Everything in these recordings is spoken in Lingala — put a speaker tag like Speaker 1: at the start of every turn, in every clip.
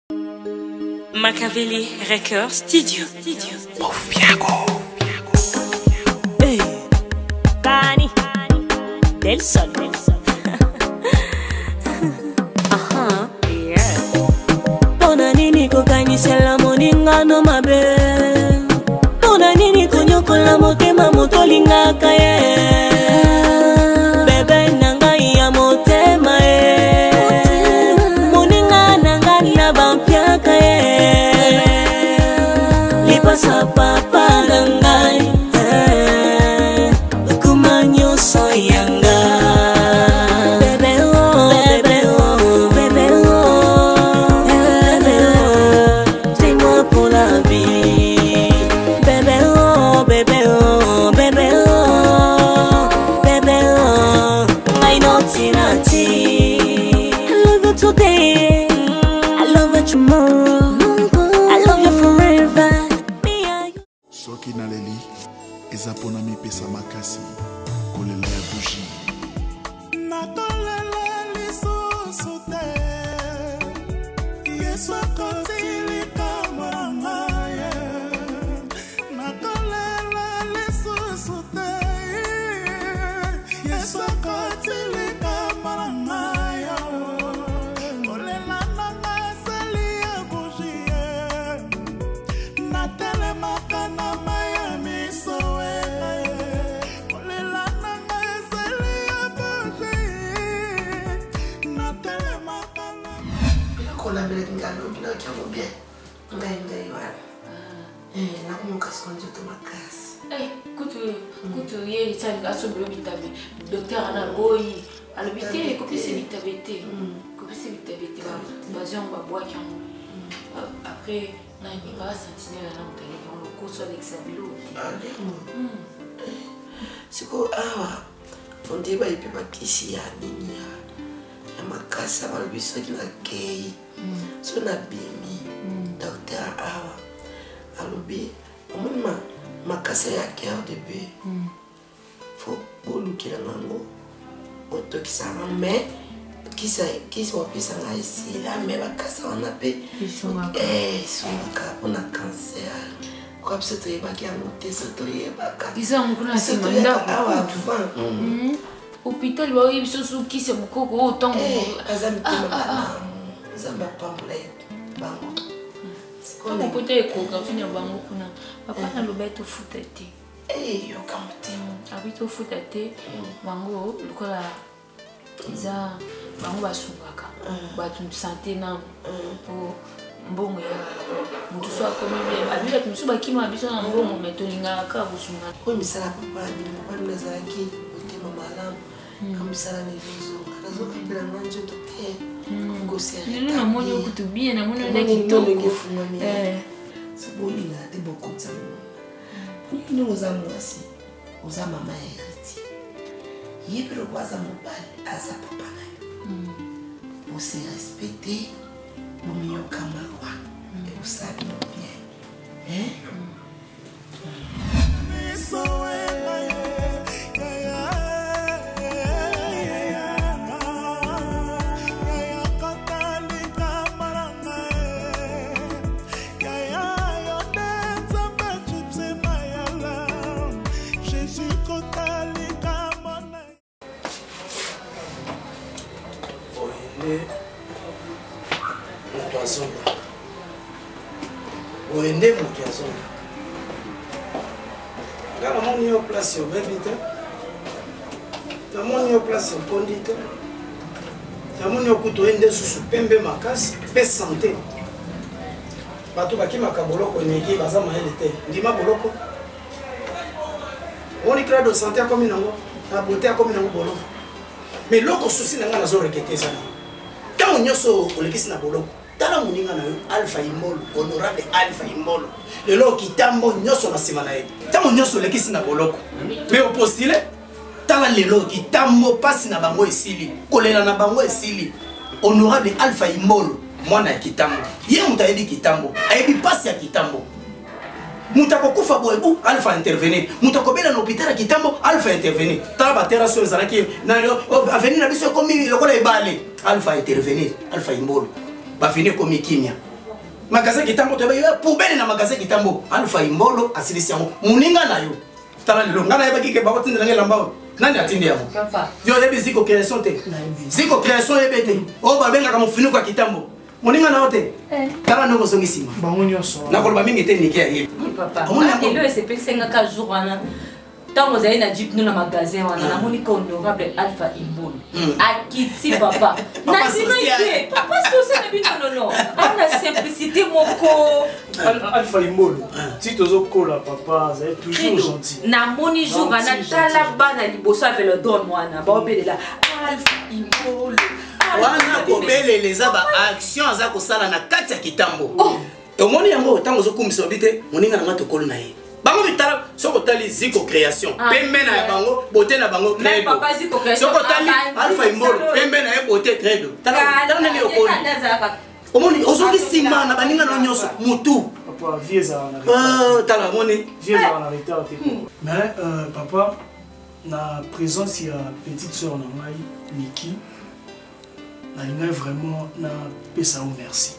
Speaker 1: Machiavelli Records Studio.
Speaker 2: Buffiago.
Speaker 1: Hey, Bani del Sol. Aha, yeah. Pona nini kokanyisela moninga no mabe. Pona nini konyokola motema motolingaka ye. Bebe nanga ya motema ye. Moninga nanga na bampiaka ye. Lipasa papa nangai. Kumanyo soyanga. Bebe oh, bebe oh, bebe oh, bebe oh. Dis-moi pour la vie. Bebe oh, bebe oh, bebe oh, bebe oh. I know Tinati. I love you today. I love you tomorrow. I love you forever.
Speaker 2: Soki na leli, eza pona mi pesa makasi, kolela ya bougie.
Speaker 3: Natolela lisusu te, Yesu akotilika mwana ye. Natolela lisusu te, Yesu akotilika mwana ye. Kolela nanga esali ya bougie, natelemaka na maya misowe. Kolela nanga esali ya bougie, natelemaka na
Speaker 4: Kola bele ngalo bila kyango bien. Ngai wala. Na kumuka sonjo to makasi.
Speaker 5: Kutu ye itali kaso blo bitabe. Docteur ana boyi. Alobité kopise bitabete. Kopise bitabete ba bazon ba bois kyango. Après na ni ba sentinelle na mutale kyango ko so l'exabilo.
Speaker 4: Siko awa. Onde ba ipe ba kisi ya nini ya makasa ba biso kina kei. So na bimi. Docteur awa. Alobi omuma makasa ya cœur de bœuf. Faut bolukila nango. Otokisa mais kisa wapisa nga ici là mais bakasa wana pe songa pona cancer. Kwa biso toyebaki yango te so toyebaka.
Speaker 5: Iza mukuna simanda
Speaker 4: awa
Speaker 5: hôpital ba biso sukisa mukoko otongo.
Speaker 4: Zamba pamphlet bango.
Speaker 5: Kama pote ekoka fina bango kuna. Papa na lobeto futa te.
Speaker 4: Yo kamote.
Speaker 5: Abito futa te bango lukola iza bango basungaka. Batu santé na po mbongo ya mutu so akomi bien. Abila tumsu bakima abiso na mbongo metolinga ka busunga.
Speaker 4: Ko misala papa ni mwana zaki utema malamu. Kamisala ni vizo. Kazo kabila nanje to te.
Speaker 5: Nilo na moni okutubia na moni ndaki kitoko.
Speaker 4: Saboni na te beaucoup de ça. Nous aux amours aux mama hériti. Yébro kwaza mobali aza papa na. Pour se respecter, pour mieux kamawa. Et vous savez bien.
Speaker 6: Oende mutu ya zonga. Ngala moni yo place yo bebite. Na moni yo place yo kondite. Na moni yo kuto ende susu pembe makasi pe santé. Bato bakimaka boloko nyeki baza mayele te. Ndima boloko. Oni kra de santé akomi nango. Na beauté akomi nango boloko. Mais loko souci nanga nazo rekete sana. Quand nyoso olekisi na boloko. Tala muninga na yo Alpha Imolo, honorable Alpha Imolo. Lelo kitambo nyoso na sima na ye. Tamo nyoso lekisi na boloko. Mais au postile tala lelo kitambo pasi na bango esili. Kolela na bango esili. Honorable Alpha Imolo, mwana ya kitambo. Ye mutayebi kitambo, ayebi pasi ya kitambo. Mutako kufa boebu Alpha intervenir. Mutako bela na hôpital ya kitambo Alpha intervenir. Tala batera so ezalaki na avenir na biso komi lokola ebale. Alpha intervenir, Alpha Imolo. Ba fini komi kimia. magasin kitambo to ba poubelle na magasin kitambo Alpha Imbolo asilisi yango muninga na yo tala lelo ngana yebaki ke ba tindela ngela nani atindi yango
Speaker 7: papa
Speaker 6: yo yebi ziko création te ziko création yebete o ba benga ka mufinu kwa kitambo muninga na ote tala no kosongisima
Speaker 3: bango nyonso
Speaker 6: na koloba mingi te niki ya ye
Speaker 7: papa elo esepesenga ka jour wana tango zali na jeep na magasin wana namoni ka honorable Alpha Imbolo akiti papa na sino ite papa c'est na bino non ana simplicité moko
Speaker 3: Alpha Imbolo si tozo kola papa c'est toujours gentil
Speaker 7: namoni jour wana tala bana liboso avec le don wana ba obelela Alpha Imbolo
Speaker 6: wana kobeleleza ba action aza kosala na kati ya kitambo omoni yango tango zokumisa obite moninga na matokolo na ye bango bitala soko tali ziko création pembe na bango beauté na bango credo
Speaker 7: papa ziko création
Speaker 6: soko tali Alpha Imbolo pembe na ye beauté credo tala neli okoni omoni ozongi sima na baninga no nyoso mutu
Speaker 3: papa vieza na
Speaker 6: tala moni
Speaker 3: vieza na retard te mais papa na présence ya petite sœur na ngai Niki na vraiment na pesa au merci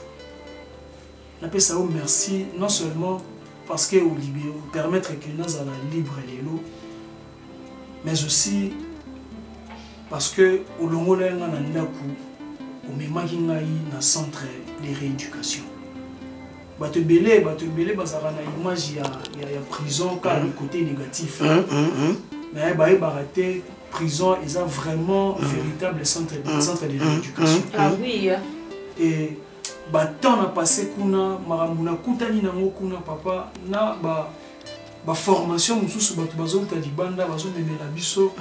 Speaker 3: na pesa au merci non seulement parce que au libérer permettre que nous allons libre les lots mais aussi parce que au longo la nga na ndaku au memaki ngai na centre de rééducation bato belé bazara na image ya prison car le côté négatif mais ba baraté prison ils ont vraiment véritable centre de rééducation
Speaker 7: ah oui
Speaker 3: et ba temps na passé kuna maramuna kutani na kuna papa na ba formation mususu bato bazota libanda bazomemela biso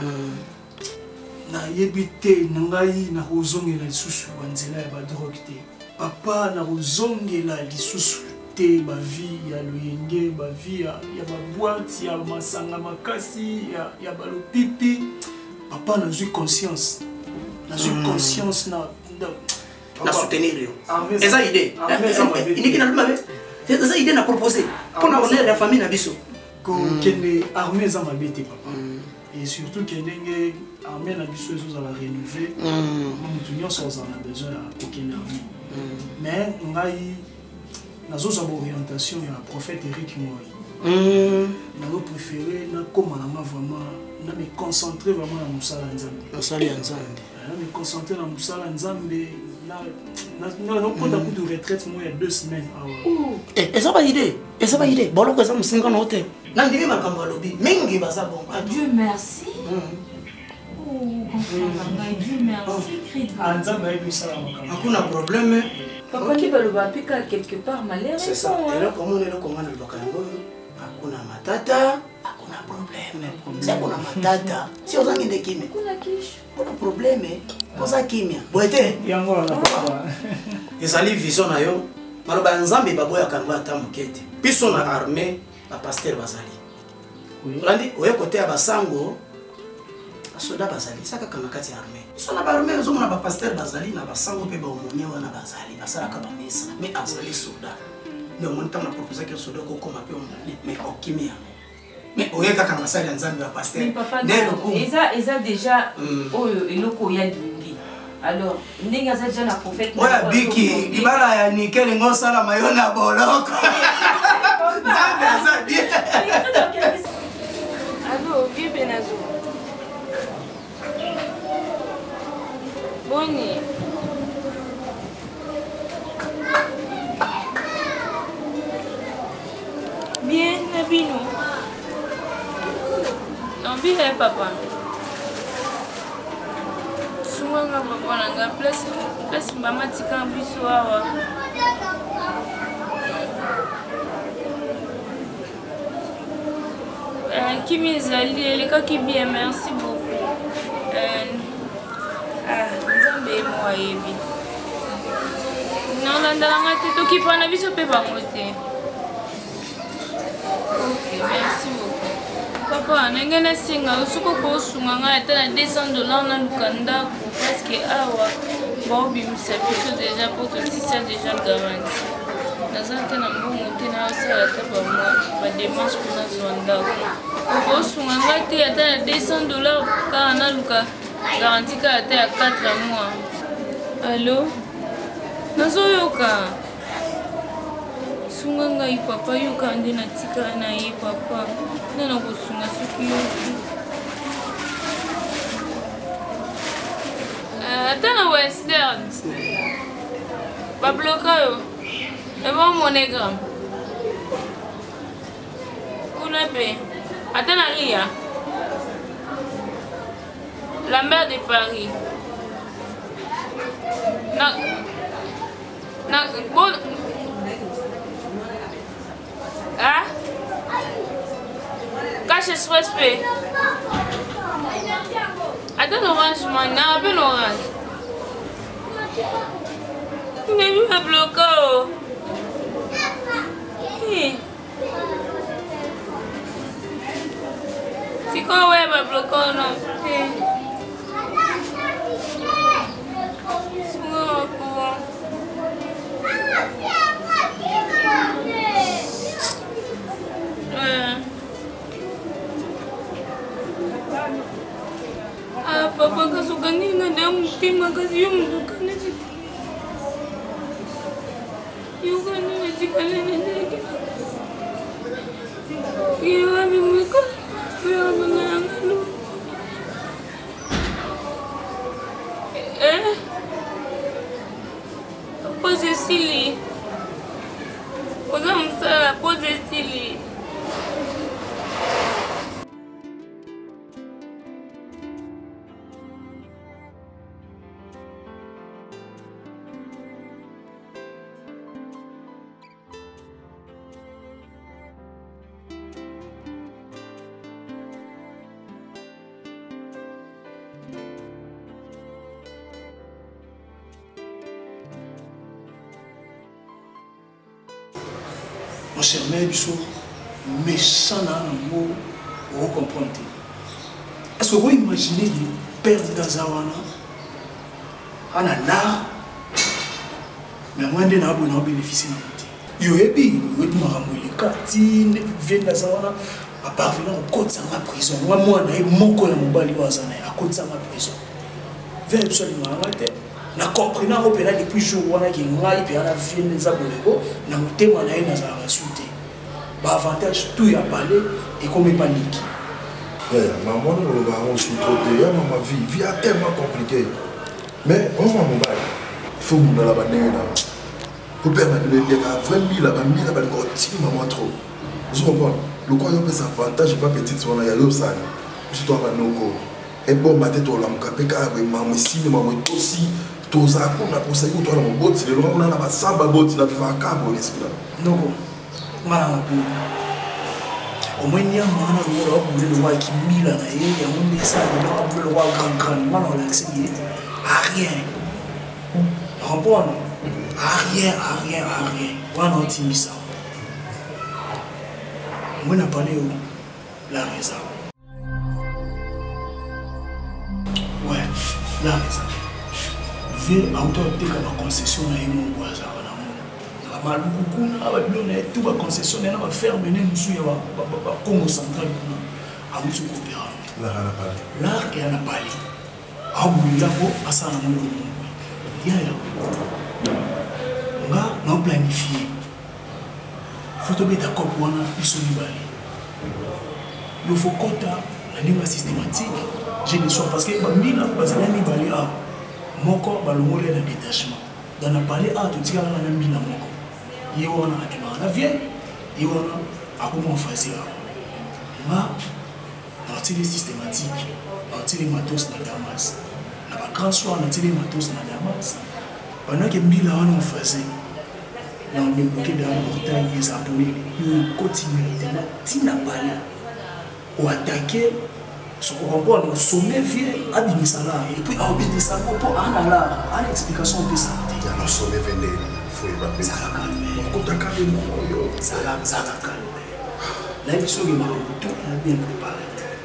Speaker 3: na yebite ngai na kozongela lisusu banzela ya ba drogue te papa na kozongela lisusu te ba vie ya loyenge ba vie ya ba boîte ya masanga makasi ya ba lopipi papa na eu conscience
Speaker 6: na soutenir yo eza idée iniki na lumabe eza idée na proposer pour na honneur la famille na biso
Speaker 3: ko kende armée za mabete papa et surtout kende nge armée na biso ezo la rénover mutu nyonso on a besoin ya kokende armée mais ngai nazo za orientation ya prophète Eric Moi nazo préféré na komana vraiment na me concentrer vraiment na musala nzambe na me concentrer na musala nzambe non quand à coup de retraite moi il y a 2 semaines
Speaker 6: et ça va idée boloko ça musinga na hotel na ndimi makambo lobi mingi baza bon
Speaker 7: Dieu merci Dieu merci Christ
Speaker 3: nzambe ayi musala makambo
Speaker 6: hakuna problème
Speaker 7: papa qui va le bapika quelque part malheur
Speaker 6: c'est ça et là comment on est là comment on le bakango hakuna matata hakuna problème c'est kuna matata si ozangi ndekime
Speaker 7: kuna kisho
Speaker 6: kuna problème poza kimia boete
Speaker 3: yango na papa
Speaker 6: ezali vision na yo maloba nzambe baboya kango ata mokete biso na armée ba pasteur bazali olandi oye côté ya basango basoda bazali saka kanga kati ya armée biso na ba armée ozomona ba pasteur bazali na basango pe ba omonie wana bazali basalaka ba mesa mais azali soda ndio monta na proposer que soda ko koma pe mais okimia mais oye kaka na basali ya nzambe ba pasteur
Speaker 7: eza déjà oyo eloko ya lingi alors ndenge aza déjà na prophète
Speaker 6: oya biki libala ya nickel ngosala mayona boloko nzambe aza bien
Speaker 5: Allô, vieux Benazo. Boni. Bien, Nabino. Non, bien, papa. Sunganga papa nanga place mama tika biso awa. Kimi ezali elekaki bien, merci beaucoup. Nzambe mo ayebi. Nalandalanga te tokipana biso mpe bango te. Ok, merci beaucoup. Papa, ndenge nasenga soki okosunga ngai ata na $200 naluka ndako parceke awa baobimisa biso deja po tosisa deja garanti. Naza te na mbongo te naosala ata bademarche mpo nazwa ndako. Okosunga ngai te ata na $200 kaka naluka garanti kaka ata ya 4 mois. Allo? Nazoyoka. sunga ngai papa yoka nde natika na ye papa nana kosunga soki yoki ata na western babloka yo eba monogram kuna pe ata na ria Lambert de Paris na bon ah Cash Express Pay attends orange man na appel orange mais lui a bloqué c'est quoi ouais va bloquer non papa kasukani na damu tima kazi yo mdukane yugani metikane ndege yewa mimiko yewa mangalo pose sili pose sili
Speaker 3: Mon cher mère, méchant dans le mot, vous comprenez. Est-ce que vous imaginez le père de Gazawana en art, mais moi, je n'ai bénéficié de ça. Il y a des cartines, viennent de Gazawana, à parvenir au côté de ma prison. Moi, je suis mon collègue, à côté de ma prison. Vers absolument arrêté. Na comprena ko pela depuis jour wana ki ngai pe ala ville les abolego na motema na ina za rasulté ba avantage tout ya parler et comme panique
Speaker 8: maman on va on se trouver ma vie est tellement compliquée mais on va mon bail faut mon la banana pour permettre de dire à 20 000 la banane ba ko ti maman trop vous comprenez le quoi yo pesa avantage pas petite wana ya yo sana je dois pas noko et bon matin to la mukapeka ba maman si maman aussi toza kuna conseil ou toi la boti le long on a ba samba boti la viva cabo l'esprit
Speaker 3: noko mala bu au moins nya mana le ro bu le wa ki mila na ye ya mon message de le wa grand mana on l'explique rien comprendre rien on optimise ça moi n'a parlé la raison ouais la raison à hauteur de la concession à mon voisin. La maloukouna, tout la concession, elle va faire mener nous sur le Congo central. À vous coopérer. L'art est à la palais. À vous là-bas, à ça, on a planifié. Il faut tomber d'accord pour un il faut compter la ligne systématique. J'ai besoin parce que les gens moko balongole na détachement dans la parler à tout tika na mbila moko yona akina na vient yona akoma fazer ma dans les systématique dans les matos na Damas na ba grand soir dans les matos na Damas pendant que mbila on faisait dans le bloqué de la portail des abonnés il continue de tina parler ou attaquer ce qu'on comprend au sommet vient à Binisala et puis à Binisala pour en là à l'explication de ça il y a le sommet venait il faut évacuer ça la calme on compte à calmer ça la calme là il faut que ma tout est bien préparé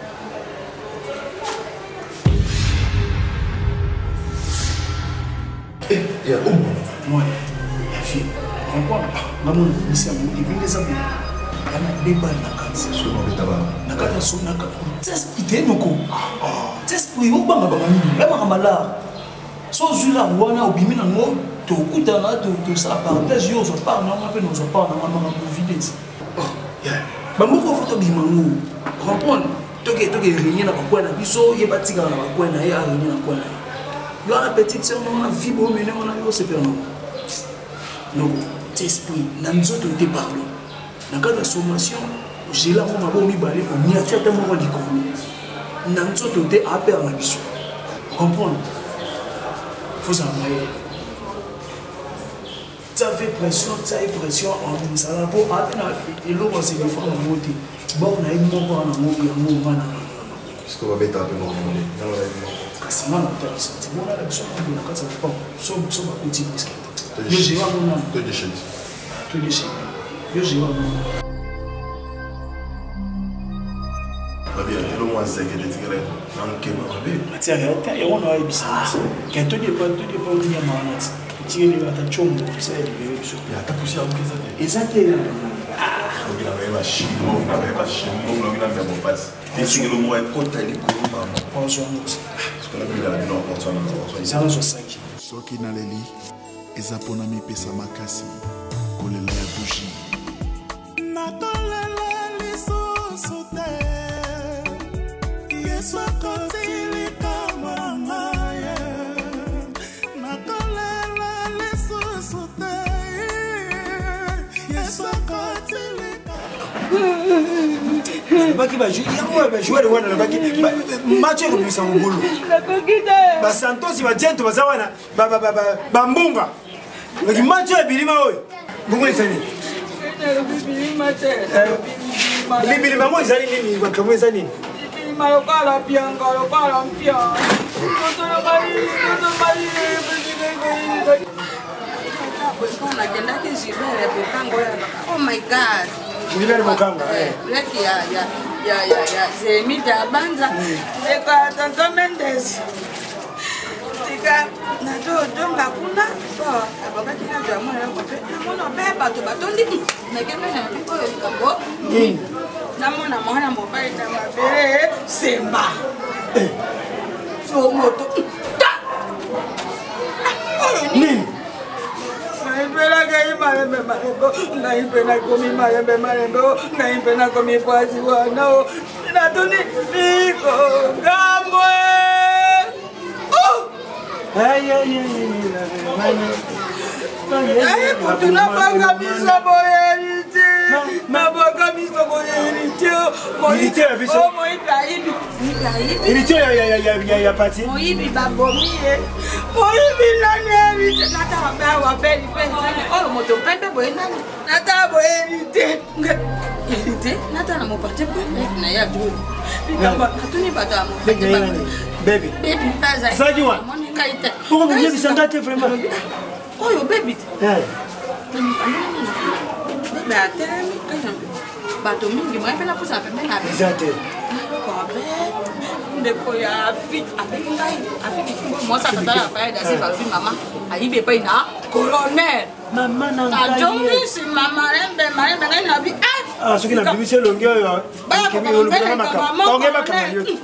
Speaker 8: il y a
Speaker 3: moi la fille on comprend maman ici à vous et puis les amis il y a des balles dans la carte sur le tabac na kata so na ka test ite noko test pour yo banga banga ni la mara mala so zula wana obimi na ngo tokutana tosala parenthèse yo ozopart nango mpe nozopart nango makambo vide ti bamoko fo tobima ngo comprendre toke réunir na bakwana biso ye batikala na bakwana ye aréunir na kwana yo ana petite sœur nango na vie bomene ngo na yo sepela nango donc t'esprit na nzoto te parlo na kati ya sommation ojela ngo mabo mibale oniatia te moko likolo na nzoto te apere na biso comprendre faut s'en aller. Ça fait pression en ça pour atteindre et l'eau c'est des fois on monte. Bon on a une mot pour un
Speaker 8: Est-ce qu'on va mettre un peu dans le monde?
Speaker 3: C'est moi c'est bon là la chose on a quand ça pas so ba petit risque. Yo j'ai pas mon nom. Tout déchet. Yo j'ai pas mon nom.
Speaker 8: Babia, le moins c'est que les tigres en Kenya, babia.
Speaker 3: Tiens, et on a eu ça. Quand tout dépend de manette. Tirer les batailles chombo, c'est le sur.
Speaker 8: Il y a ta poussière pour ça.
Speaker 3: Exactement.
Speaker 8: Donc il avait ma chine, il avait pas chine, il avait mon passe. Et si le mot est côté les coups par moi.
Speaker 3: On se rend.
Speaker 8: Parce qu'on a vu la non pour ça non.
Speaker 3: Ça sur 5.
Speaker 2: Soki na leli ezapona mipesa makasi kolela ya bougie.
Speaker 6: Baki ba jouer le wana baki match ko bisa ngolo ba Santos ba jento bazawana ba mbunga baki match ya bilima oyo mbunga isani bilima mo isani nini ba kamo isani bilima lokala pianga lokala mpia toto bali
Speaker 9: on a genda que Gilbert Bokango oh my god
Speaker 6: Gilbert Bokango
Speaker 9: like ya Zemi Dabanza eka Tonton Mendes tika na to ngakuna to abakati na jamu na kope mona beba to batondi na kemena oyo likambo na mona mwana mobile na mabere semba so moto
Speaker 6: nini
Speaker 9: naipenda kai marembe naipenda komi marembe naipenda komi kwazi wanao natuni niko ngamwe tunapanga miso boyerite mabaka miso boyerite moibi
Speaker 6: ya pati
Speaker 9: moibi babomie moibi nani erite nata wabeli oyo moto pepe boye nani nata boyerite erite nata na moparte po na ya dro bikamba natuni bato ya moparte
Speaker 6: baby
Speaker 9: paza
Speaker 6: Sajiwa
Speaker 9: kaita
Speaker 6: pourquoi vous dites ça date vraiment
Speaker 9: oyo baby bebe atelemi bato mingi moyepena posa pembe na
Speaker 6: exacte
Speaker 9: ndeko ya afik abengi ngai afik mosa tata ya faye dasi balobi mama ayibi epai na colonel
Speaker 6: mama na ngai
Speaker 9: ajongisi marembe ngai na bi
Speaker 6: soki na bimisi elongi oyo olobelanga makambo onge makambo yo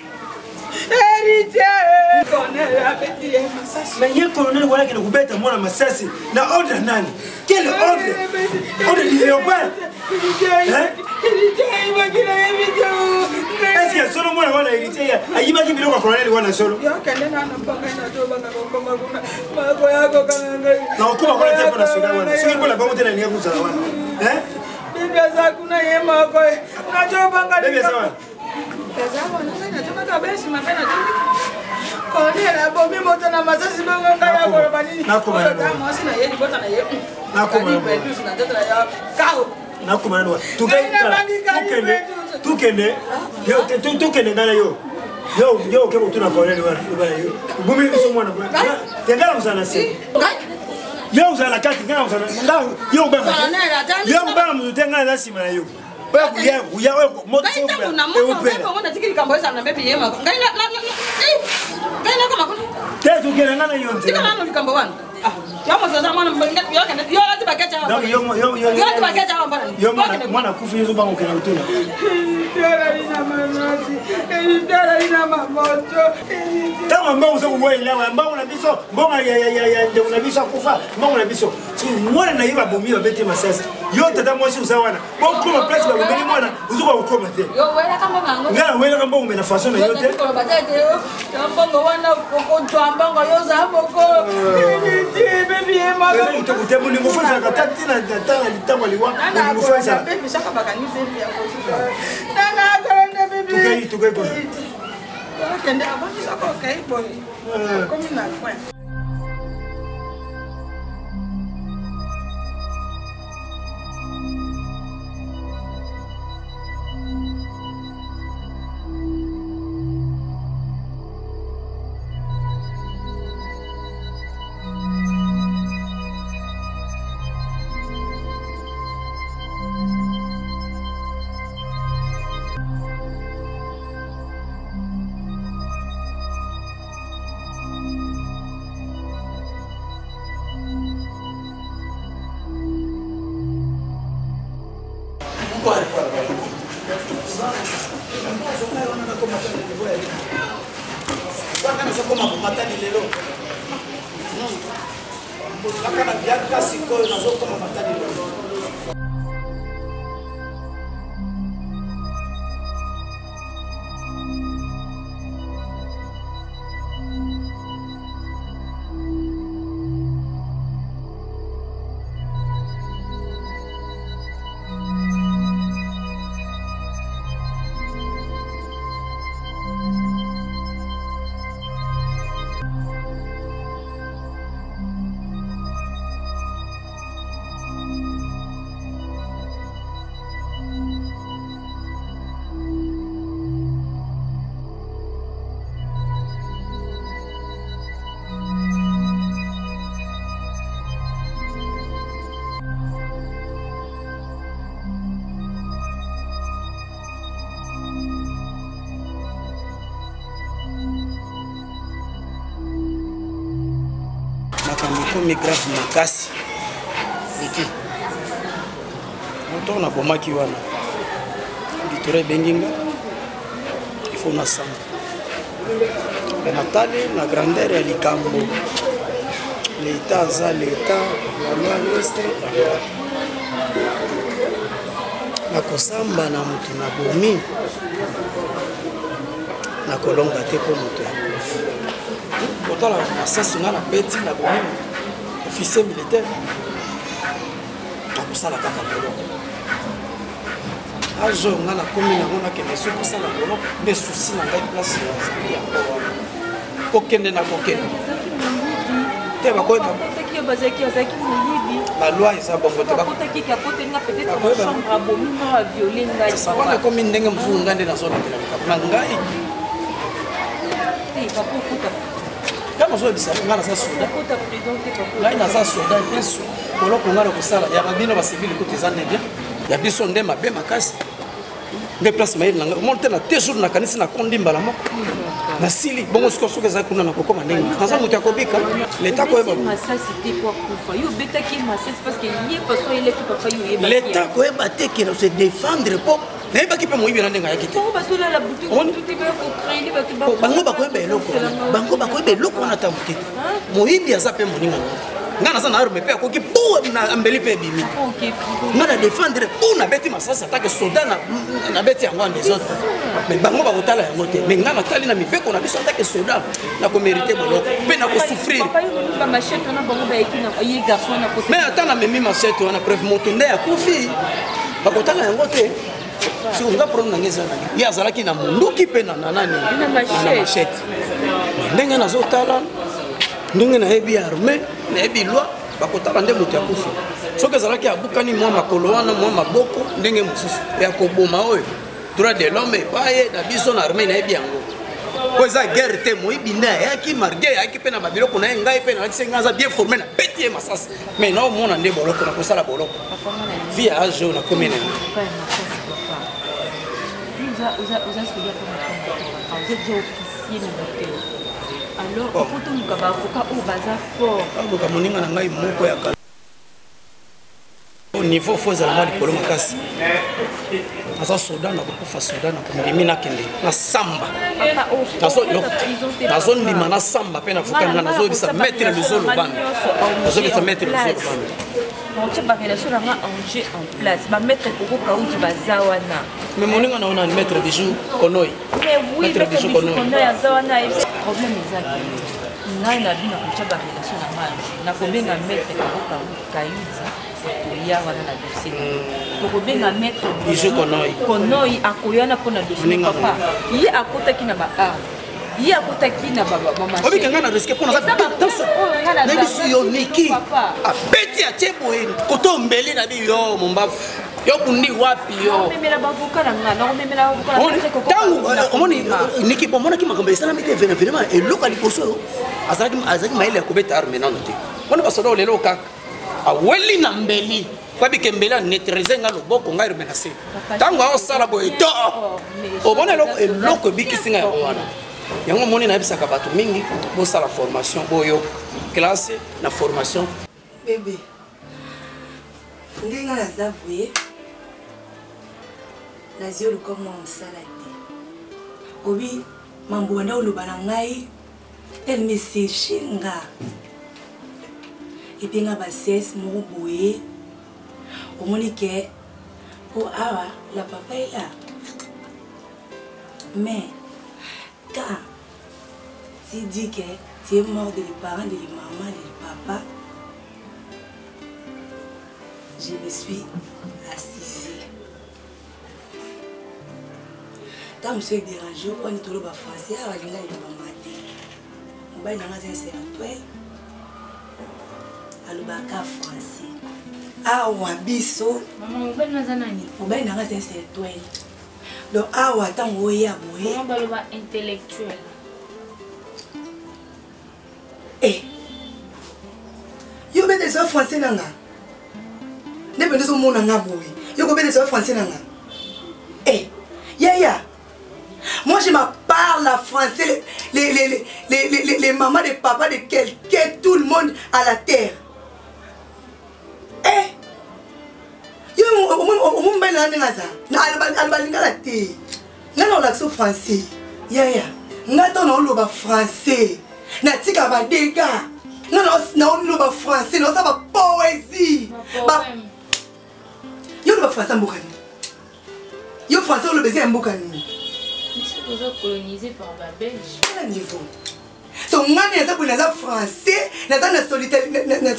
Speaker 9: héritier colonel abeti ye masasi
Speaker 6: mais ye colonel wala kene kubeta mwana masasi na ordre nani quel ordre du léopard est-ce que solo mwana wana héritier ayibaki biloko ya colonel wana solo na okuma kona te mpona soda wana soki mpona bango te na linga kozala wana
Speaker 9: bibiaza kuna ye moko najobanga
Speaker 6: bebiasa wana
Speaker 9: Colonel abomi moto na masasi bongo ngai ya koloba nini ota mwasi na ye libota na ye kalibetus na tete na ya kao
Speaker 6: nakoma nani tukende ngana yo ke kotuna colonel wana bumi biso mwana tengala mosala se yo ozala na kati ngana mosala yo kobanga moto te ngana na nsima na yo te tukende ngana yo nzela Comme grave makasi iki moto na bomaki wana ditore benginga il faut na sang natali na grandeur ya likambo l'état za l'état la l'ouest na kosamba na mutu na bomi na kolonga te po moto ya kofi otala masasi nga na beti na bomi officier militaire akosala kaka boloko ajo nga na komi nango nakende soki kosala boloko nde susi na ngai place yazali yango wana kokende na kokende te bakoyeba baloi eza bongo te wana ekomi ndenge mosusu ngai nde nazolandela likambo na ngai kama zo bisa nga naza soda ngai naza soda biso boloko nga na kosala ya babino bacivile kote eza nde bien ya biso nde mabe makasi nde place mayeli na ngai monte na te jour nakanisi nakondi mbala moko nasili bongo soki ezali kuna na kokoma ndenge naza moto ya kobika leta koyeba leta koyeba te kena se défendre po nayebaki mpe moyibi na ndenge ayaki te bango bakoyeba eloko wana bango bakoyeba eloko wana ta moke te moyibi aza mpe moninga nga naza na arme mpe akoki po ambeli mpe ebimi nga na défendre po nabeti masasi atake soda nabeti yango wana les autres mais bango bakotala yango te mais nga natali na mibeko na biso atake soda nakomérite boloko mpe nakosouffrir mais ata namemi machete wana preuve moto nde akufi bakotala yango te si on nga problème nange eza nani ye azalaki na monduki mpe na nani na machete ndenge nazotala ndenge nayebi arme nayebi loi bakotala nde moto ya kufi soki ezalaki abukani mwa makolo wana mwa maboko ndenge mosusu ya koboma oyo droit de l'homme epaye na biso na arme nayebi yango po eza guerre te moyibi nde ayaki marge ayaki mpe na babiloko na ye ngai mpe nalakisi ngai aza bien formé na beti ye masasi mais naomona nde boloko na kosala boloko vi ya age oyo nakomi nene
Speaker 9: alors faut tomuka baavocat oyo baza fort
Speaker 6: akoka moninga na ngai moko ya kala au niveau fo ezalanga likolo makasi naza soda nakokufa soda nakondimi nakende na samba nazondima na samba mpe navokanga nazoyebisa maître lezolobana nazobisa maître lezolobana
Speaker 9: baotia barelation nanga enjeu en place bamaître koko kauti baza wana
Speaker 6: mais moninga na wana ni maître bijou konoi
Speaker 9: mais oui maître bijou konoi aza wana problème ezaki ngai na bino kotia barelation nanga nakobenga maître koko kauti kayuti koya wana na dossier tokobenga maître bijou konoi akoyana mpona dossier papa ye akotaki na baart ye akotaki na
Speaker 6: obike ngai na risque mpo nayebisi yo niki apeti atie boye koto ombeli na bi yo mombafu yo bundi wapi yo ntango omoni niki bomonaki makambo esalami te vraiment eloko ya liboso oyo azalaki mayele ya kobeta arme nano te moni basoda o lelo kaka aweli na mbeli kwabike mbeli anetralize nga loboko ngai remenase ntango aosala boye to omoni eloko ebikisi ngai yango wana yango moni nayebisaka bato mingi bosala formation boyo classe na formation
Speaker 4: bebe ndenge naza boye nazwi oluka mwa mosala te obi mambo wana oloba na ngai elle me séche nga epi nga basese moko boye omoni ke po awa la papa est là mais quand tu dis que tu es mort de les parents, de les mamans, de les papas, je me suis assise. Quand je me suis dérangée, on est tout le monde français, on va aller dans le matin. On va aller dans un sératoire, on va aller français. Ah, on va biso.
Speaker 5: Maman, on va aller dans un ami.
Speaker 4: On va aller dans un sératoire. Donc, ah, on attend, on va y aller.
Speaker 5: On va aller intellectuel.
Speaker 4: Eh, yo bete so français nanga. Ne bete so mon nanga boy. Yo ko bete so français nanga. Eh, ya. Moi je me parle la français les mamans les papas de quelqu'un tout le monde à la terre. Eh. Yo on ben na ngaza. Na albalinga la terre. Ngana l'accent français. Ya. Ngata na loba français. Na tika ba dega na loba français na ça ba poésie ba yo loba français mbokani yo français le baiser mbokani
Speaker 5: mais c'est déjà colonisé par la Belge
Speaker 4: quel niveau so ngani za buna za français na za na solitaire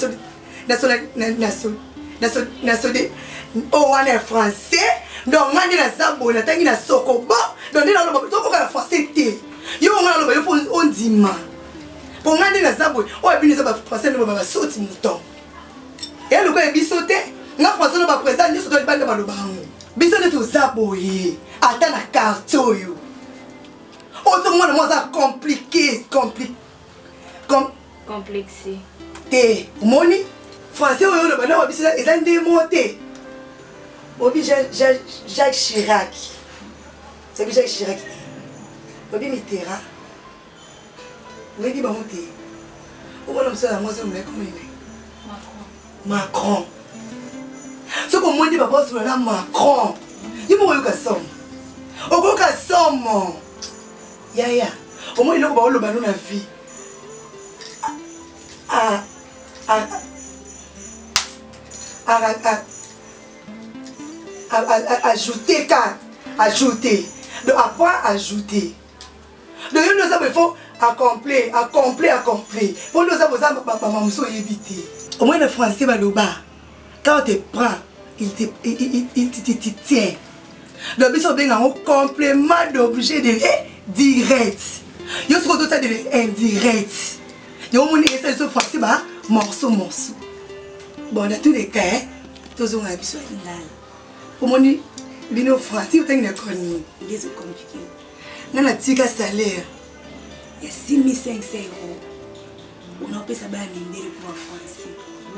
Speaker 4: na oh wana français donc ngani na za buna tangi na sokobo donc na loba to ko ka français te yo ngana loba yo on dima pour nga ndena zabwe oyo binisa ba français no ba sauti mouton et le quoi biso te nga français no ba président ni soto bande ba lobango biso ne to zaboye ata na carton yo auto mona mo za compliqué
Speaker 5: complexé
Speaker 4: te moni français oyo no ba na biso eza ndemo te obi Jacques Chirac c'est Jacques Chirac obi Mitterrand. Oui, dis moi monter. Où on a ça moi c'est comment il Macron. Ce qu'on m'a dit papa sur la Macron. Il m'a eu qu'à somme. Au gros qu'à somme. Ya. Au moins il a pas le ballon la vie. Ajouter. Donc après ajouter. Donc il faut accomplir. Pour nous avons maman éviter. Au moins le français va le bas. Quand on te prend, il te tient. Donc ils sont bien en complément d'objet de direct. Ils sont tout ça de indirect. Ils ont mon essai de français bah morceau. Bon dans tous les cas, tous ont habitué à l'âge. Pour mon bino français vous avez une école ni ils sont compliqués. Dans la tika salaire. Il y a 6500 €. On a payé ça pour en français.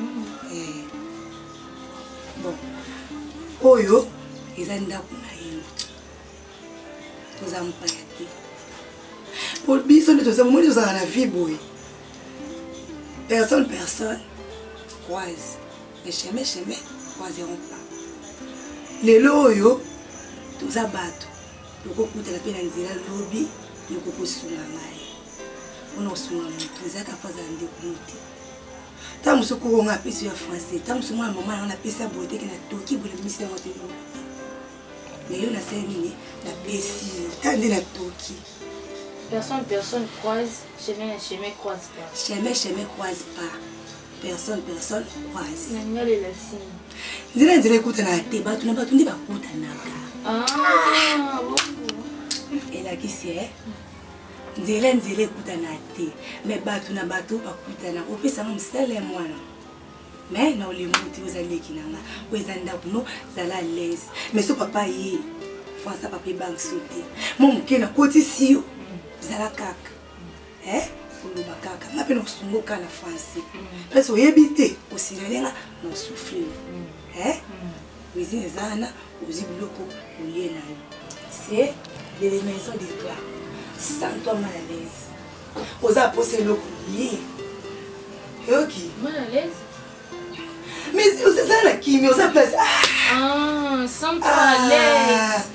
Speaker 4: Bon. Oyo, ils ont dit que nous avons payé.
Speaker 9: Pour biso nde tozala moi tozala na vie boye. Personne croise. Mais chemin croiseront pas. Lelo oyo toza bato. Tokokutana pe na nzela lobi yokokosunga ngai. On a souvent montré ça qu'à faire un décompte. Tant que ce qu'on a appris sur français, tant que ce moment on a appris ça beauté qui n'a toki pour le ministère de l'eau. Mais on a servi la blessure, tant de la toki.
Speaker 5: Personne croise, chemin croise pas.
Speaker 9: Chemin croise pas. Personne croise.
Speaker 5: Nanya le la signe.
Speaker 9: Ndina ndile kutana te batu na batu ndi bakutana ka.
Speaker 5: Ah, bon.
Speaker 9: Et là qui c'est nzele kutana te mais batu na batu bakutana opesa msale mwana mais na ole muti ozali kinanga wezanda kuno zala l'aise mais so papa yi fonsa papa bank sauté mon kena koti siyo zala kaka oloba kaka ngape no kusunguka na français parce oyebite osilelenga no souffrir wezine zana ozibiloko olie na yo c'est des maisons de toi. Sens-toi mal à l'aise. Osa poser le collier. Ok.
Speaker 5: Mal à l'aise?
Speaker 9: Mais c'est ça la qui mais osa place.
Speaker 5: Ah, sens-toi à l'aise.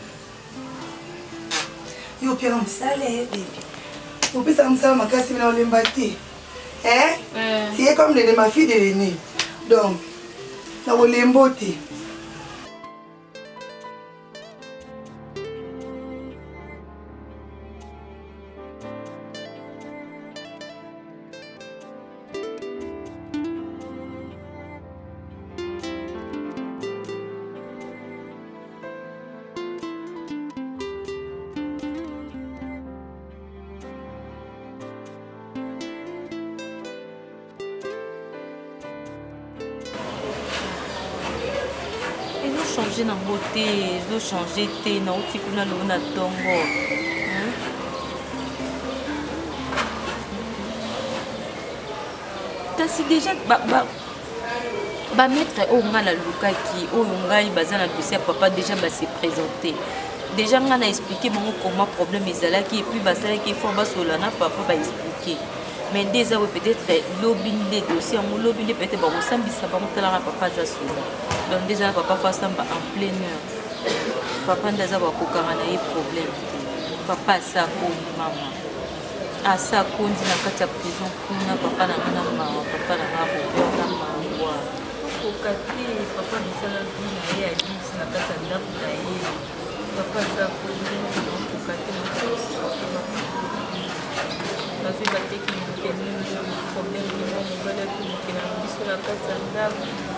Speaker 9: Yo père on salé baby. On peut ça ma casse mais on l'embâté. C'est comme de ma fille de l'aîné. Donc, là on l'emboté.
Speaker 7: changer na beauté, je dois changer té na outi kuna lo na tongo. Kasi déjà ba mettre au ngala lukaki au ngai bazana dossier papa déjà ba se présenter. Déjà on a expliqué comment problème ezalaki et puis basala qui faut basolana papa ba expliquer. Mais déjà peut-être lobby des dossiers on lobby peut-être ba osambisa ba mutala papa za sola. Donc déjà papa face en plein heure. Papa ndaza ba kokanga na problème. Papa ça ko maman. À ça kondi na kati ya prison kuna papa na ngana maman papa na ngako na maman. Kokati papa misala na ye a dit na kati ya ndaku na ye. Papa ça kondi na kokati na parce que la technique est une problème qui m'a nouvelle pour que la mission la carte d'arbre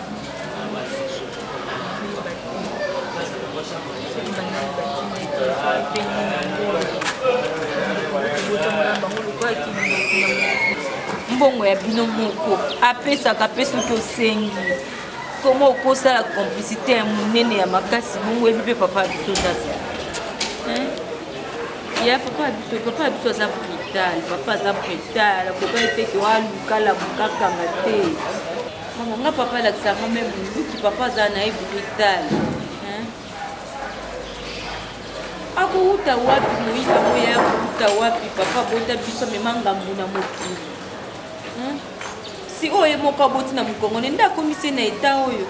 Speaker 7: mbongo ya bino moko apesaka pe soki osengi koma okosala complicité ya monene ya makasi bongo ebi mpe papa ya biso ndasa ya papa ya biso aza brutal papa aza brutal akoka eteke walukala mokakanga te nga papa alakisaka me buluki papa aza na ye brutal akouta wapi moyika moya akouta wapi papa bota biso mema ngambu na mokili si oyo moko aboti na mokongone nde akomisi na eta oyo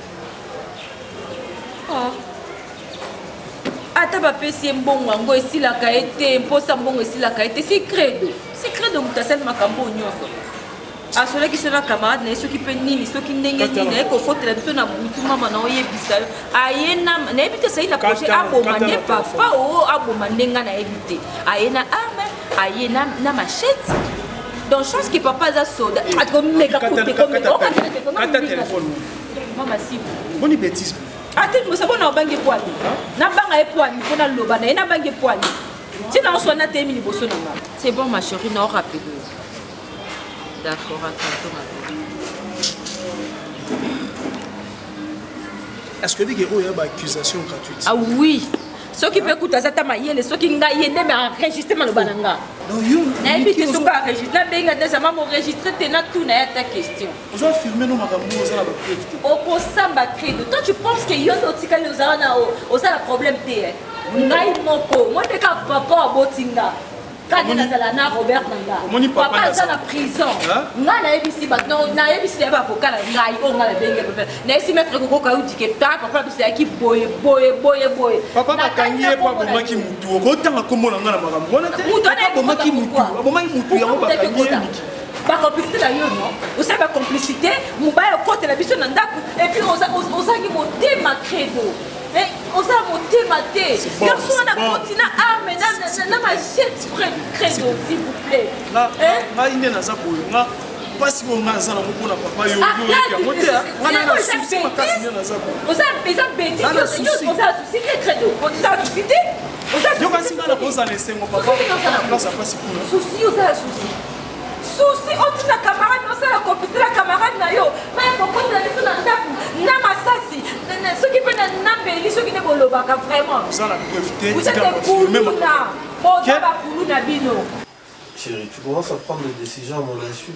Speaker 7: ata bapesi ye mbongo yango esilaka ye te mposa mbongo esilaka ye te si credo moto asali makambo nyonso asolaki so na camarade na ye soki mpe nini soki ndenge nini aye kofotela biso na butu mama na oyebisa yo aye nayebi te asali na projet aboma nde papa o aboma ndenga nayebi te aye na arme aye na machete donc chance que papa aza soda akomeka kata telefone mama sibu
Speaker 3: boni bêtise
Speaker 7: ate mosa bona obange poani nabanga ye poani mpona loba na ye nabange poani ntina oswana te emi liboso na nga c'est bon ma chérie na orapele d'accord à tantôt ma
Speaker 3: est-ce que bige oyo ba accusation gratuite
Speaker 7: ah oui soki pe kuta zata mayele soki nga yende me enregistrer maloba na nga
Speaker 3: donc yo
Speaker 7: na ebiki soki enregistrer benga déjà maman enregistrer te na tout na ya ta question
Speaker 3: ozo filmer no makambo oza na ba preuve te
Speaker 7: okosamba credo toi tu penses que yo otikali ozala na oza na problème te ngai moko moi te ka papa abotinga Quand nazala na Robert Nanga. Papa est en prison. Nga na ebisi ba non na ebisi ba avocat na ngai o nga la benge papa. Na esi mettre ko ka udi ke ta papa bisi aki boye.
Speaker 3: Papa bakangi ye pa bomaki mutu. Ko tanga ko mona nga na makambo. Wana te. Bomaki mutu. Bomaki mutu yango bakangi ye.
Speaker 7: Ba complicité na yo non. Vous savez ba complicité, mobile côté la biso na ndako et puis on sa ki motema credo. Mais on a monté ma tête. Garçon, on a continué à amener dans ma chute credo, s'il vous plaît.
Speaker 3: Là, il est dans sa boule. Pas si on a ça, on a papa yo. On a un souci, on a cassé dans sa boule.
Speaker 7: On a des bêtises. On a un souci de credo. On a un souci de.
Speaker 3: Je vais essayer de poser un essai, mon papa. Là, ça passe pour
Speaker 7: souci, on a un souci. Souci, on dit la camarade, on sait la compétition, la camarade na yo. Mais pourquoi on a dit ça dans na masasi, ceux qui peuvent n'appeler, ceux qui ne veulent pas vraiment. Vous êtes des koulouna, bon ça va koulouna bino.
Speaker 10: Chérie, tu commences à prendre des décisions à mon insu.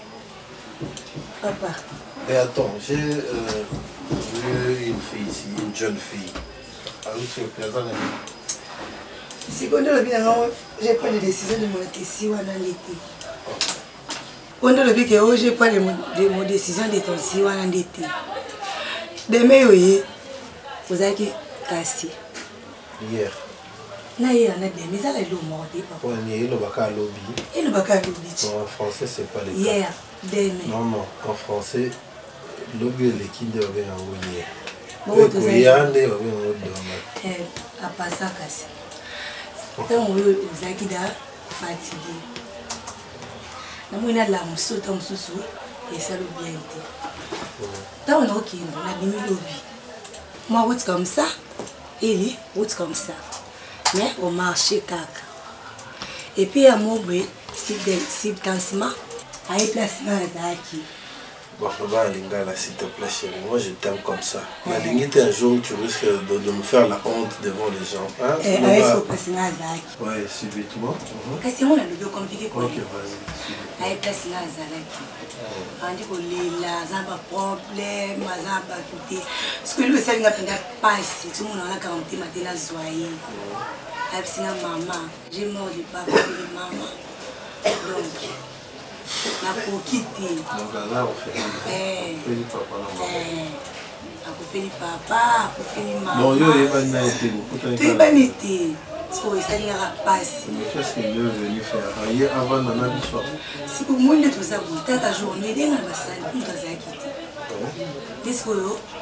Speaker 4: Papa.
Speaker 10: Et attends, j'ai vu une fille ici, une jeune fille. Ah oui, tu es présent.
Speaker 4: Si quand j'ai pris des décisions de mon ici ou en l'été. Quand j'ai pris des décisions de ton si ou en l'été. Demain, vous avez cassé.
Speaker 10: Hier.
Speaker 4: Na hier, on a des mises à la lomordée.
Speaker 10: Oui, mais il a un lobby.
Speaker 4: Il a un lobby.
Speaker 10: En français, c'est pas les cas.
Speaker 4: Hier, demain.
Speaker 10: Non, en français, lobby est l'équipe de Winier. Oui, Yande est
Speaker 4: à part ça, cassé. Tant que vous avez fatigué. Nous avons la mousse, et ça le bien été. Tant on a mis le lobby. Moi, route comme ça, et lui, route comme ça. Mais au marché caca. Et puis à mon bruit, c'est cansement, à y placer dans les acquis.
Speaker 10: Bon, Lingala, s'il te plaît, chérie, moi je t'aime comme ça. Mais limite, un jour, tu risques de me faire la honte devant les gens. Hein?
Speaker 4: Il faut passer dans les acquis.
Speaker 10: Oui, subitement.
Speaker 4: Parce que moi, le compliqué.
Speaker 10: Ok, vas-y.
Speaker 4: À y placer dans les acquis. On dit que les gens n'ont pas de problème, ils n'ont pas de tout. Parce que lui, ça ne va pas passer. Tout le monde a la quarantaine, maintenant, zoyer. Avec maman, j'ai mort du papa et de maman. Donc, on a quitté.
Speaker 10: Donc là, on fait le papa.
Speaker 4: On fait le papa, on fait le maman.
Speaker 10: Non, il n'y a pas été.
Speaker 4: Tu n'as pas été. Parce que ça n'y a pas passé.
Speaker 10: Mais qu'est-ce qu'il est venu faire? Hier, avant, on a dit ça.
Speaker 4: Si vous voulez tout ça, vous avez un jour, nous aidons à la salle, nous avons quitté. Parce que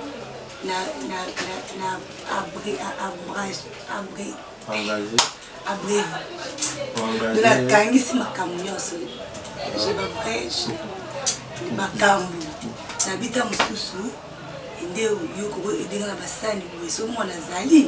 Speaker 4: de la gangue, c'est ma camion. J'ai ma brèche, ma cambo. J'habite à Moussou. Et je suis dans la salle, je suis dans la salle.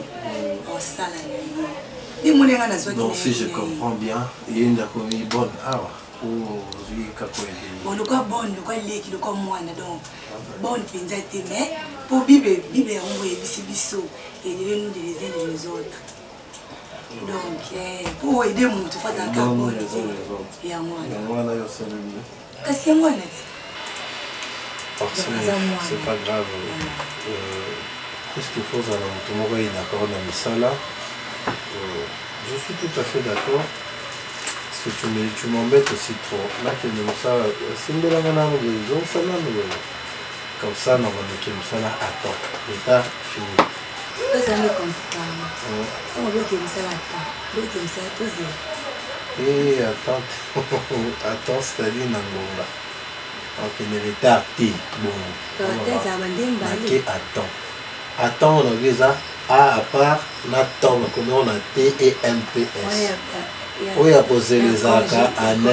Speaker 10: Donc si je comprends bien, il y a une bonne heure pour
Speaker 4: bon, le quoi bon, le quoi l'équipe, le quoi moi, donc bonne pinzette, mais pour Bible, on voit Bisso et nous des uns et les autres. Donc, pour aider mon tout faire un carbone et à moi. Qu'est-ce que moi
Speaker 10: c'est pas grave. Qu'est-ce qu'il faut ça tout le monde est d'accord dans ça là. Je suis tout à fait d'accord. Parce que tu m'embêtes aussi trop. Là, tu me ça. C'est une de la manière de les ça là. Comme ça, non, on ça là. Attends, l'état fini.
Speaker 4: Ça me comprend. On veut que ça attend. On veut que ça pose.
Speaker 10: Et attends, attends, c'est-à-dire Nangonga. Donc, il est arté. Bon. Ok, attends. Attends, on a vu ça. A à part, on attend, on a T et MPS. Oui, a posé les AK en un mot.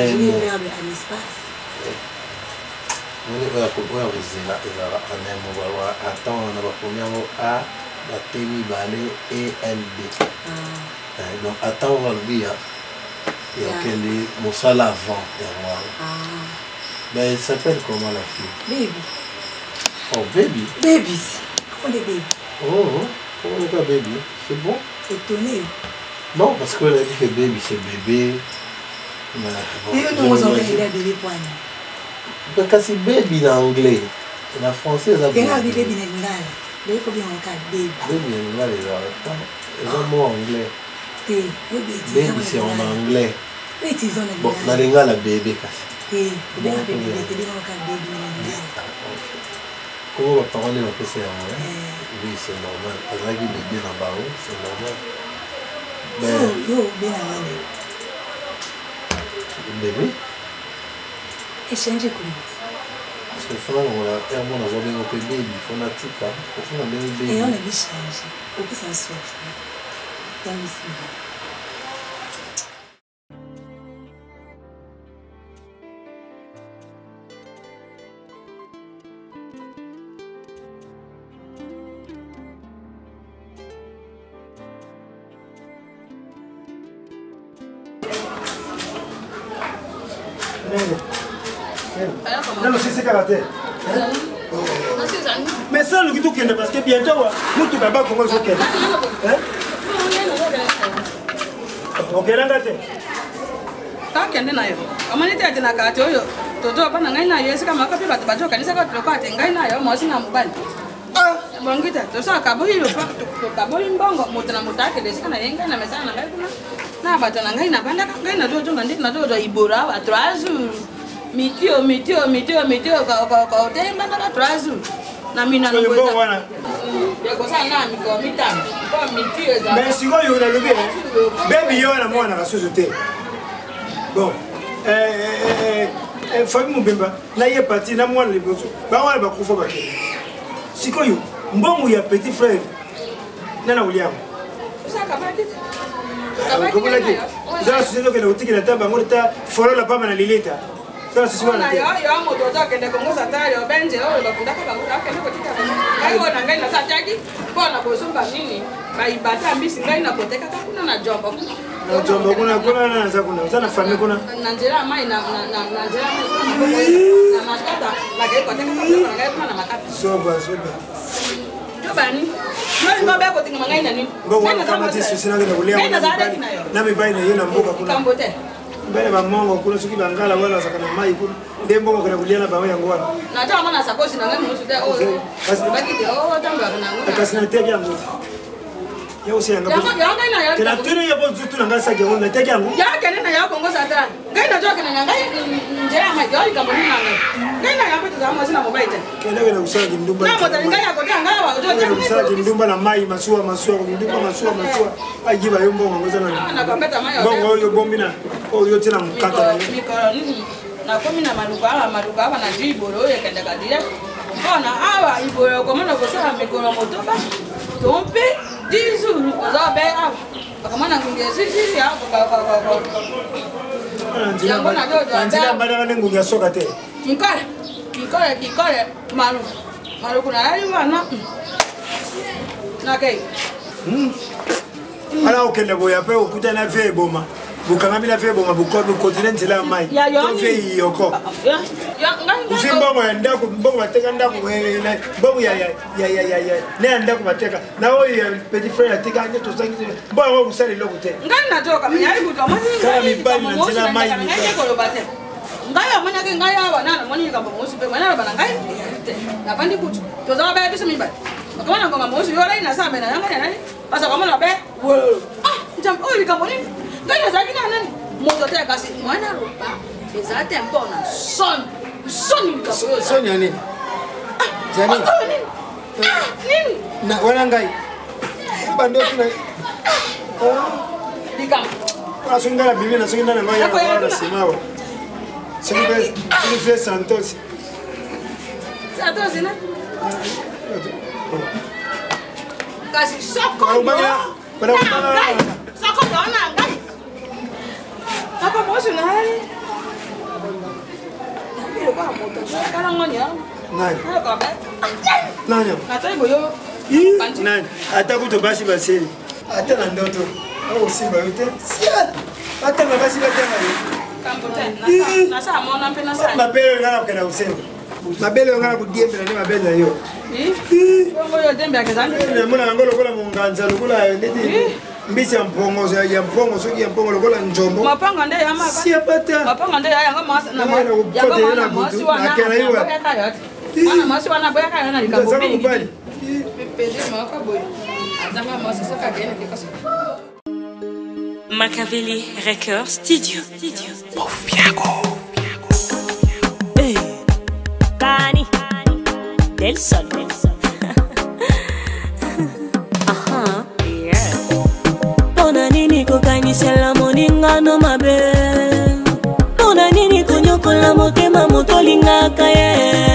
Speaker 10: Attends, on a le premier mot A, la T-mi balé et NB. Donc, attends, on va le dire. Il y a quel est mon avant. Mais il s'appelle comment la fille?
Speaker 4: Baby.
Speaker 10: Oh, baby.
Speaker 4: Baby. Comment les baby?
Speaker 10: Oh, comment on dit baby? C'est bon?
Speaker 4: Étonné.
Speaker 10: Non, parce qu'elle a dit que baby c'est bébé.
Speaker 4: Et nous avons dit bébé poigne.
Speaker 10: Parce que c'est baby en anglais. En français, ça
Speaker 4: veut dire baby en anglais. Baby faut bien en cas baby.
Speaker 10: Baby en anglais, ils ont un mot anglais. Baby c'est en anglais. Bon, nalinga la bébé kasi. Comment va parler un peu c'est oui, c'est normal. Avec le bébé en bas, c'est normal. Mais bébé
Speaker 9: échanger comment?
Speaker 10: Parce que franchement, on a un monde à voir bien au bébé, il faut un type là. On a bien bébé.
Speaker 9: Et on a bien changé. Au plus ça soit dans le cinéma.
Speaker 6: Non, c'est karaté. Mais ça, le guitou qui est parce que bientôt, nous tout d'abord, comment je fais? Ok, là,
Speaker 9: Quand on est là, on est allé dans la carte, tout le monde est là, c'est comme un copie de bateau, quand il s'est fait le cas, il est là, moi aussi, je suis ah, bon, tu sais, Cabo, il est pas Cabo, il est bon, Motana Motaka, il est là, il est là, mais ça, na batana ngai na banda ngai na dojo ngandi na dojo ibora wa 3 jours mitio ka temba na 3 jours na mina no
Speaker 6: bon wana
Speaker 9: ya ko sana mi ko mitano ko mitio za
Speaker 6: mais si yo na lobi baby yo na mwana ka société bon fami mubemba na ye parti na mwana liboso ba wana ba kufa ba ke sikoyo mbongo ya petit frère nana William
Speaker 9: saka ba dit
Speaker 6: comment laki za société que na utiki na tamba ngota foro la pama na lilita ça c'est souvent la
Speaker 9: yo moto to kende kongo satari obenje o ba kunda ka ba kende ko tika ngai wona ngai na sataki bona bosumba nini ba ibata mbisi ngai na koteka ka kuna na jombo
Speaker 6: na jombo kuna na za kuna sana famille kuna
Speaker 9: na njera mai na njera mai na makata la ke koteka ka kuna ngai kuna na makata
Speaker 6: soba
Speaker 9: Bani, nani ngobe ko tinga mangai nani?
Speaker 6: Ngogo kama tisi sina ngene kulia na mibai na yena mboka kuna.
Speaker 9: Kambote.
Speaker 6: Mbele ba mongo kuna suki bangala wala sakana mai kuna. Ndembo kuna kulia na bawe yangu wana.
Speaker 9: Na cha mana sakosi na ngani musu de o. Baki de o tamba na ngona.
Speaker 6: Akasina tege yangu. Yau si yanga.
Speaker 9: Yanga na yanga.
Speaker 6: Kena tuni yabo zutu na ngasa ke wona tege yangu.
Speaker 9: Ya kene na yako ngosa tara. Ngai na joka na ngai njera mai yo ikamboni na ngai. Ngai na yako tazama sina mobile tena.
Speaker 6: Kena wena usala kindumba.
Speaker 9: Na mota ngai yako tanga wa
Speaker 6: Kena usala kindumba na mai masua kindumba masua. Ajiba yombo ngoza na.
Speaker 9: Na kambeta mai.
Speaker 6: Bongo yo bombina. O yo tena mkata na.
Speaker 9: Mikoro nini? Na komi na maruka na jiboro yekenda kadira. Bona awa iboro komona kosala mikoro motoba. Tompe 10 jours ozabe awa. Bakamana ngunge sisi ya yango na dojo
Speaker 6: anjila mbana ngane ngunge soka te.
Speaker 9: Kikore maru kuna ali wana. Nakei.
Speaker 6: Ala okende boya pe okuta na vie boma. Bukanga na vie boma bukodo continent la mai. To vie yoko. Usimbo mwenda ku mbongo bateka ndako na mbongo ya ne ndako bateka na oyo petit frère atika nje to sangi mbongo usali loko te.
Speaker 9: Ngani natoka mnyari kuto mani.
Speaker 6: Kama mibali na tena mai.
Speaker 9: Ngai amanya ke ngai aba nana moni ka bomosi pe mwana bana ngai na pandi kutu to za ba biso mibali kama ngoma mosi yola ina sa mena yanga nani pasa kama na be jam o li kamoni ngai na zaki nani moto te kasi mwana ropa ezate mbona son
Speaker 6: son ya nini jani
Speaker 9: nini
Speaker 6: na wala ngai bando tuna
Speaker 9: dikam
Speaker 6: asungala bibi na sungala ngai ya wala simawa Sini Santos.
Speaker 9: Santos na? Kasi soko yo. Soko yo na ngai. Apa mosu na hari? Pero ka moto kana ngonya.
Speaker 6: Nani?
Speaker 9: Ka ba?
Speaker 6: Nani?
Speaker 9: Kata iboyo.
Speaker 6: Nani? Ata kuto basi baseli. Ata na ndoto. Au simba yote. Sia. Ata na basi batanga.
Speaker 9: Nasa mona mpe nasa.
Speaker 6: Mabele ngana kena usema. Mabele ngana kudiembe na mabele yo.
Speaker 9: Bongo yo dembe akazani.
Speaker 6: Muna ngolo kola munganza lokola ndeti. Mbisi ya mpongo soki ya mpongo lokola njombo.
Speaker 9: Mapanga nde ya maka.
Speaker 6: Si apata.
Speaker 9: Mapanga nde ya ngama na
Speaker 6: ya ngama na butu. Akena iwa.
Speaker 9: Ana masi wana boya kaya na likambo
Speaker 6: mbili.
Speaker 9: Pende maka boy. Atanga masi soka gene kikosa.
Speaker 1: Machiavelli Records Studio.
Speaker 11: Hey, Cani del Sol.
Speaker 1: Pona nini kokanisela moninga no mabe. Pona nini konyokola motema motolingaka ye.